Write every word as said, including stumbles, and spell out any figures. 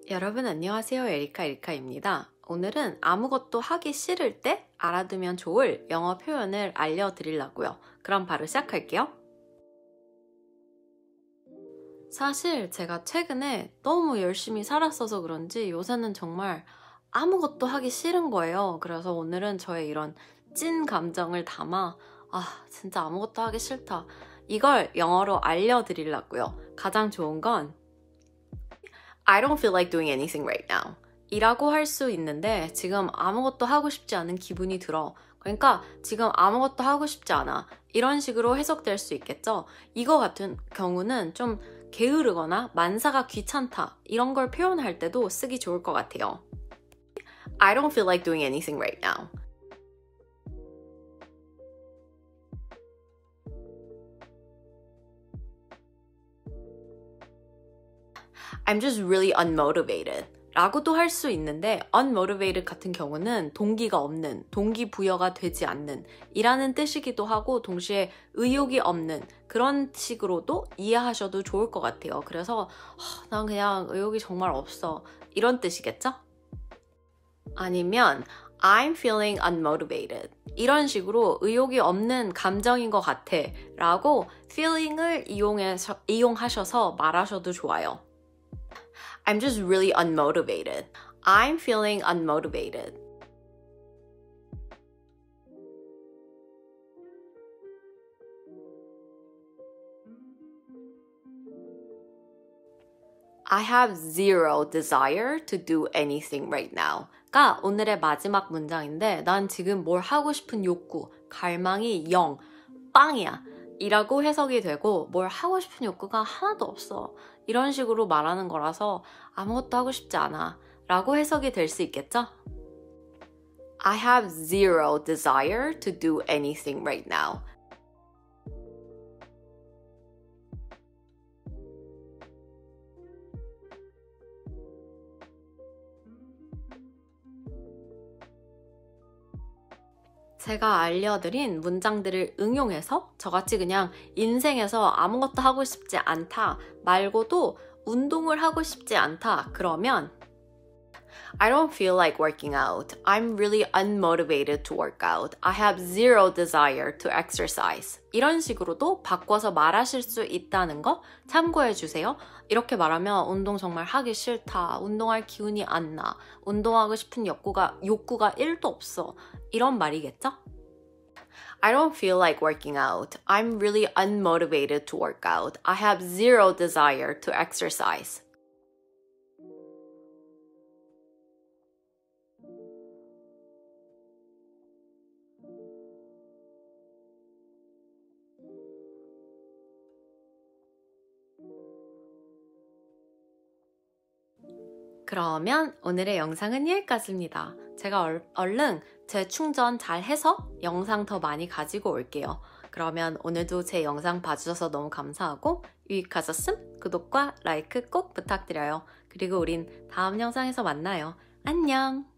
여러분 안녕하세요. 에리카 에리카입니다. 오늘은 아무것도 하기 싫을 때 알아두면 좋을 영어 표현을 알려드리려고요. 그럼 바로 시작할게요. 사실 제가 최근에 너무 열심히 살았어서 그런지 요새는 정말 아무것도 하기 싫은 거예요. 그래서 오늘은 저의 이런 찐 감정을 담아 아 진짜 아무것도 하기 싫다. 이걸 영어로 알려드리려고요. 가장 좋은 건 I don't feel like doing anything right now 이라고 할 수 있는데 지금 아무것도 하고 싶지 않은 기분이 들어. 그러니까 지금 아무것도 하고 싶지 않아. 이런 식으로 해석될 수 있겠죠? 이거 같은 경우는 좀 게으르거나 만사가 귀찮다 이런 걸 표현할 때도 쓰기 좋을 것 같아요. I don't feel like doing anything right now. I'm just really unmotivated 라고도 할 수 있는데 unmotivated 같은 경우는 동기가 없는, 동기부여가 되지 않는 이라는 뜻이기도 하고 동시에 의욕이 없는 그런 식으로도 이해하셔도 좋을 것 같아요. 그래서 난 그냥 의욕이 정말 없어 이런 뜻이겠죠? 아니면 I'm feeling unmotivated 이런 식으로 의욕이 없는 감정인 것 같아 라고 feeling을 이용해서, 이용하셔서 말하셔도 좋아요. I'm just really unmotivated. I'm feeling unmotivated. I have zero desire to do anything right now. 가 오늘의 마지막 문장인데 난 지금 뭘 하고 싶은 욕구, 갈망이 영, 빵이야. 이라고 해석이 되고 뭘 하고 싶은 욕구가 하나도 없어. 이런 식으로 말하는 거라서 아무것도 하고 싶지 않아 라고 해석이 될 수 있겠죠? I have zero desire to do anything right now. 제가 알려드린 문장들을 응용해서 저같이 그냥 인생에서 아무것도 하고 싶지 않다 말고도 운동을 하고 싶지 않다 그러면 I don't feel like working out. I'm really unmotivated to work out. I have zero desire to exercise. 이런 식으로도 바꿔서 말하실 수 있다는 거 참고해 주세요. 이렇게 말하면 운동 정말 하기 싫다. 운동할 기운이 안 나. 운동하고 싶은 욕구가, 욕구가 일도 없어. 이런 말이겠죠? I don't feel like working out. I'm really unmotivated to work out. I have zero desire to exercise. 그러면 오늘의 영상은 여기까지입니다. 제가 얼, 얼른 재충전 잘 해서 영상 더 많이 가지고 올게요. 그러면 오늘도 제 영상 봐주셔서 너무 감사하고 유익하셨음? 구독과 라이크 꼭 부탁드려요. 그리고 우린 다음 영상에서 만나요. 안녕!